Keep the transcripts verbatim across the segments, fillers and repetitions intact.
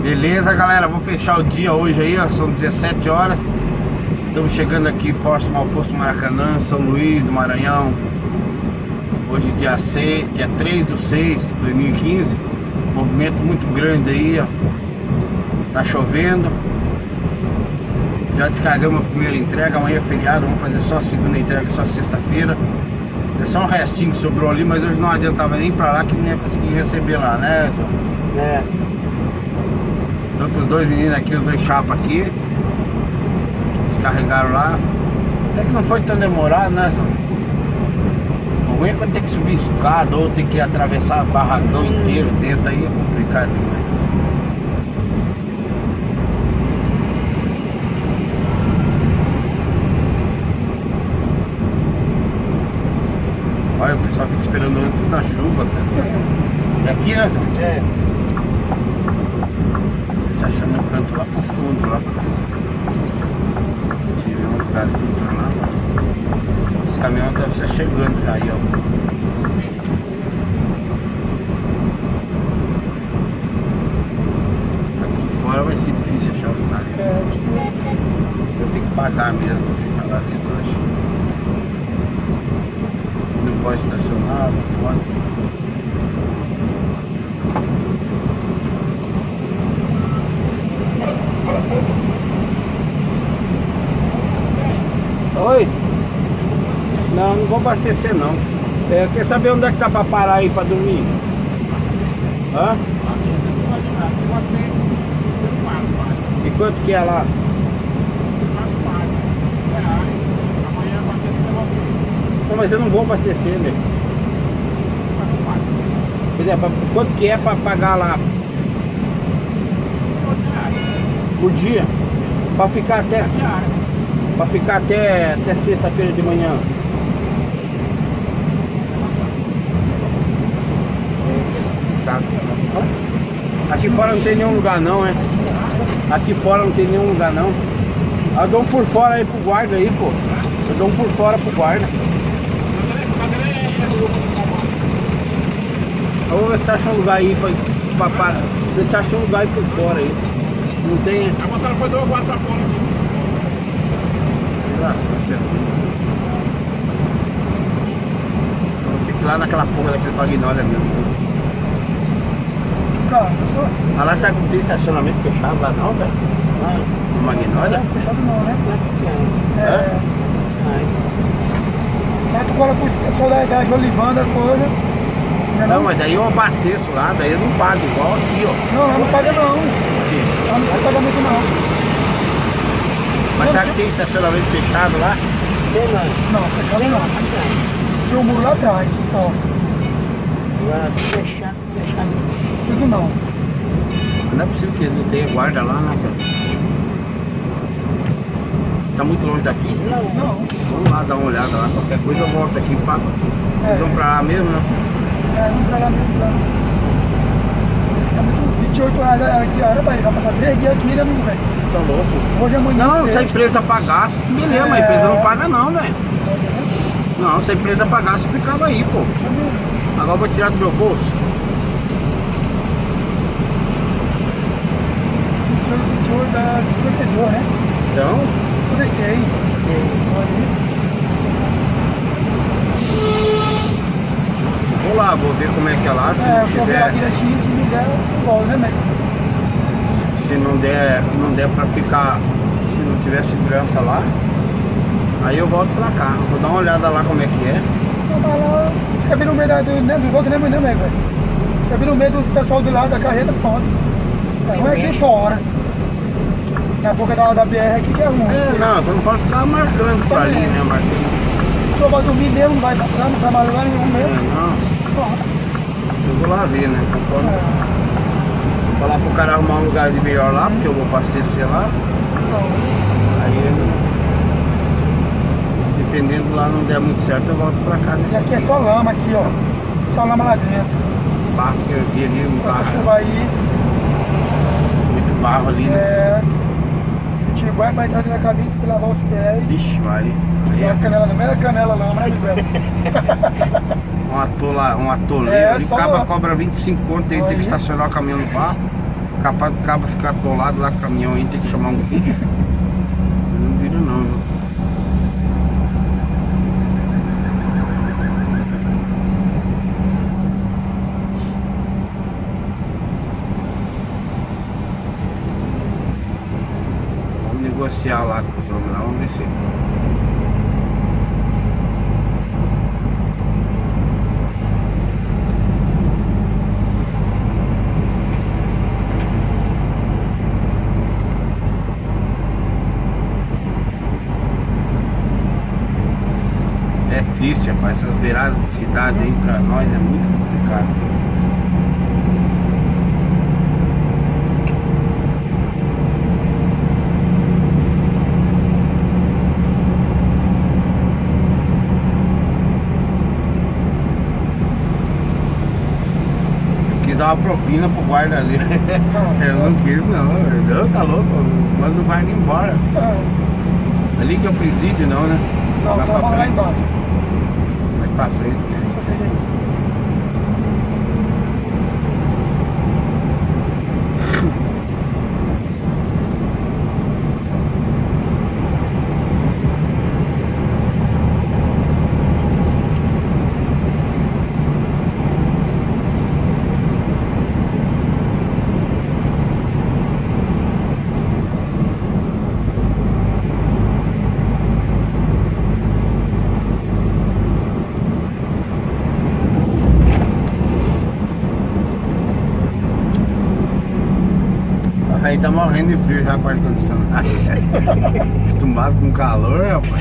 Beleza, galera, vou fechar o dia hoje aí, ó, são dezessete horas. Estamos chegando aqui próximo ao posto Maracanã, São Luís do Maranhão. Hoje dia seis, dia três de seis de dois mil e quinze. Movimento muito grande aí, ó. Tá chovendo. Já descargamos a primeira entrega, amanhã é feriado, vamos fazer só a segunda entrega, só sexta-feira. É só um restinho que sobrou ali, mas hoje não adiantava nem pra lá que nem ia conseguir receber lá, né, Zé? É. Tô com os dois meninos aqui, os dois chapas aqui. Descarregaram lá. Até que não foi tão demorado, né, Zé? O ruim é quando tem que subir escada ou tem que atravessar o barracão inteiro dentro, aí é complicado demais. Olha, o pessoal fica esperando tudo na chuva, cara. É aqui, né? É. Você achando um canto lá pro fundo, lá. Tive um lugar assim pra lá. Os caminhões estão chegando já aí, ó. Aqui fora vai ser difícil achar o lugar. Eu tenho que pagar mesmo pra ficar lá dentro, acho. Não pode estacionar, não pode. Oi? Não, não vou abastecer não. É, quer saber onde é que tá pra parar aí pra dormir? Hã? E quanto que é lá? Não, mas eu não vou abastecer, meu. Pois é, pra, quanto que é pra pagar lá? Por dia? Pra ficar até... Pra ficar até, até sexta-feira de manhã. Aqui fora não tem nenhum lugar não, é? Aqui fora não tem nenhum lugar não. Eu dou um por fora aí pro guarda aí, pô. Eu dou um por fora pro guarda. Eu vou ver se acha um lugar aí pra, pra, pra ver se acha um lugar aí por fora aí. Não tem. A motora foi do guarda pra fora. Fique lá naquela porra daquele Magnólia mesmo. Cara, Ah, lá sabe que não tem estacionamento fechado lá não, velho? Lá no Magnólia? não é fechado não, né? É? É. Mas tu cola com o pessoal da, da Jolivanda, coisa. Não, Não, mas daí eu abasteço lá, daí eu não pago igual aqui, ó. não, lá não paga não. Aqui. Lá não tem pagamento não. Mas sabe que tem estacionamento fechado lá? Tem não. Não, fechado não. Tem o muro lá atrás, só. Agora fechado, fechado. Tudo não. Não é possível que não tenha guarda lá, né, cara? Tá muito longe daqui? Não, Não. Vamos lá dar uma olhada lá, qualquer coisa eu volto aqui e pago. É. Vocês vão pra lá mesmo, né? É, não dá lá mesmo não. É muito vinte e oito reais a diária, vai passar três dias aqui, né, amigo, velho? Vocês estão loucos? Hoje amanhã Não, cedo. se a empresa pagasse, beleza, mas a É. empresa não paga não, velho. Não, se a empresa pagasse, eu ficava aí, pô. Agora eu vou tirar do meu bolso. vinte e oito dá cinquenta e dois, né? Então, cinquenta e seis. vou lá, vou ver como é que é lá, se É, não eu vou ver lá tiver, direitinho, se não der, eu volto, né, velho? se não der, não der pra ficar, se não tiver segurança lá, aí eu volto pra cá. Vou dar uma olhada lá como é que é. Então vai lá, fica bem no meio da, do, né, dos outros, né, né, velho? Fica bem no meio dos pessoal do lado da carreta, pronto. Não é aqui fora. Na boca da, da B R aqui que é ruim. É, não, você não pode ficar marcando pra ali, né, Marquinhos? Se eu vou dormir mesmo, não vai pra cá, não vai mais lugar nenhum É, mesmo. não, Pronto. eu vou lá ver, né, conforme. Vou falar pro cara arrumar um lugar de melhor lá, porque eu vou abastecer lá. Aí ele, dependendo lá não der muito certo, eu volto pra cá E nesse aqui é só lama aqui, ó. Só lama lá dentro. barro que eu vi ali, um Essa barro, chuva aí, muito barro ali, né? é... Tipo, é pra entrar dentro da cabine, tem que lavar os pés. Vixe, Maria. Aí Tem é a canela no meio da canela lama, né, velho? um atola, um atoleiro, É, ele só acaba lá. cobra vinte e cinco conto, aí tem que Aí. estacionar o caminhão no barro. Capaz do cabo ficar atolado lá com o caminhão aí, tem que chamar um bicho. Não vira não, viu? Vamos negociar lá com os homens lá, vamos ver se... É triste, rapaz, essas beiradas de cidade aí pra nós é muito complicado. Eu quis dar uma propina pro guarda ali. Eu não quis não, não, tá louco, manda o guarda embora. Ali que é o presídio não, né? Não, Vai tá pra lá frente. embaixo. Vai pra frente. Essa frente aí. Aí tá morrendo de frio já com ar-condicionado. Acostumado com calor, rapaz.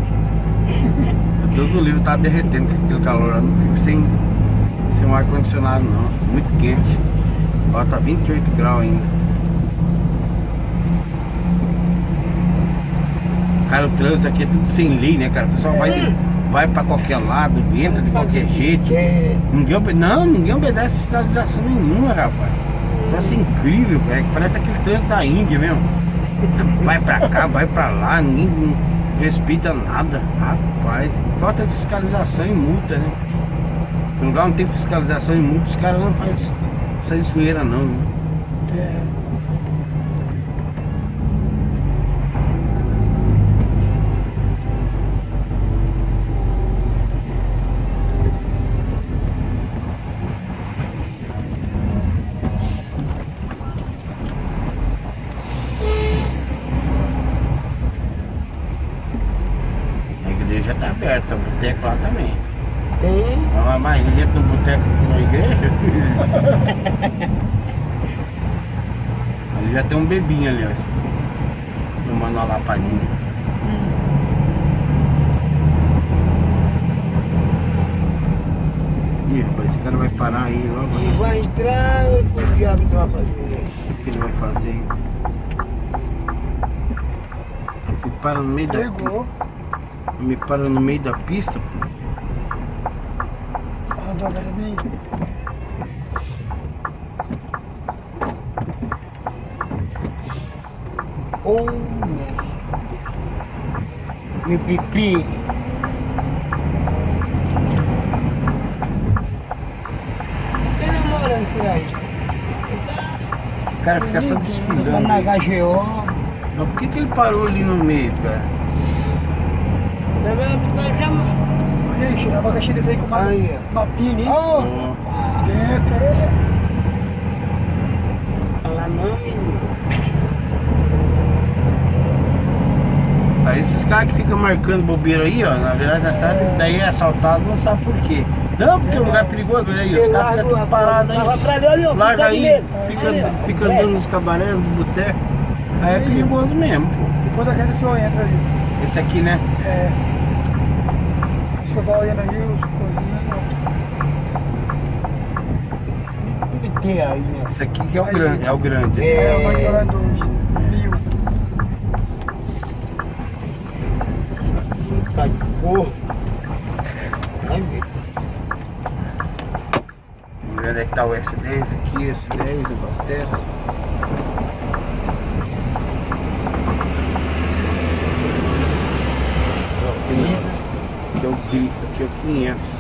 Deus do livro tá derretendo com aquele calor. Eu não fico sem, sem um ar-condicionado não. Muito quente. Ó, tá vinte e oito graus ainda. Cara, o trânsito aqui é tudo sem lei, né, cara? O pessoal vai, de, vai pra qualquer lado, entra de qualquer jeito. Ninguém, obede- não, ninguém obedece sinalização nenhuma, rapaz. Nossa, é incrível, velho. Parece aquele trânsito da Índia mesmo. Vai pra cá, vai pra lá, ninguém não respeita nada. Rapaz, falta fiscalização e multa, né? No lugar onde tem fiscalização e multa, os caras não fazem essa zoeira não, né? É. A igreja tá aberta, o boteco lá também. Tem. Mas mais gente no boteco que na igreja. Ali já tem um bebinho ali, ó. Tomando uma lapadinha. Ih, rapaz, esse cara vai parar aí logo. E vai entrar, o diabo que vai fazer. O que ele vai fazer? Me para no meio da Pegou. pista. Me para no meio da pista, pô. A rodoviária é bem. Oh, né? Me pipi. Ele namorando por aí. O cara fica só Tá desfilando. na H G O. Mas por que, que ele parou ali no meio, cara? Tá chamando. Ixi, na abacaxi desse aí com uma Aí, mapinha, hein? Ó, Ó, Dentro, é. fala não, menino. aí esses caras que ficam marcando bobeira aí, ó, na verdade da cidade, daí é assaltado, não sabe por quê. Não, porque o lugar é perigoso, mas aí os Porque caras ficam larga- tudo parados tava pra ali, ali, ó, aí. Larga fica ali aí, mesmo. fica, Ali, ó. fica É. andando nos cabarés, nos botecos. Aí é perigoso mesmo, pô. Depois da casa o senhor entra ali. Esse aqui, né? É. O senhor vai olhando aí, os coisinhas. Tem aí, né? Esse aqui que é o Aí. grande, é o grande. É. É, o McDonald's dois mil. Tá de porra. Vai ver. O grande é que tá o S dez aqui, S dez, abastece. Aqui é o vi- aqui é o quinhentos.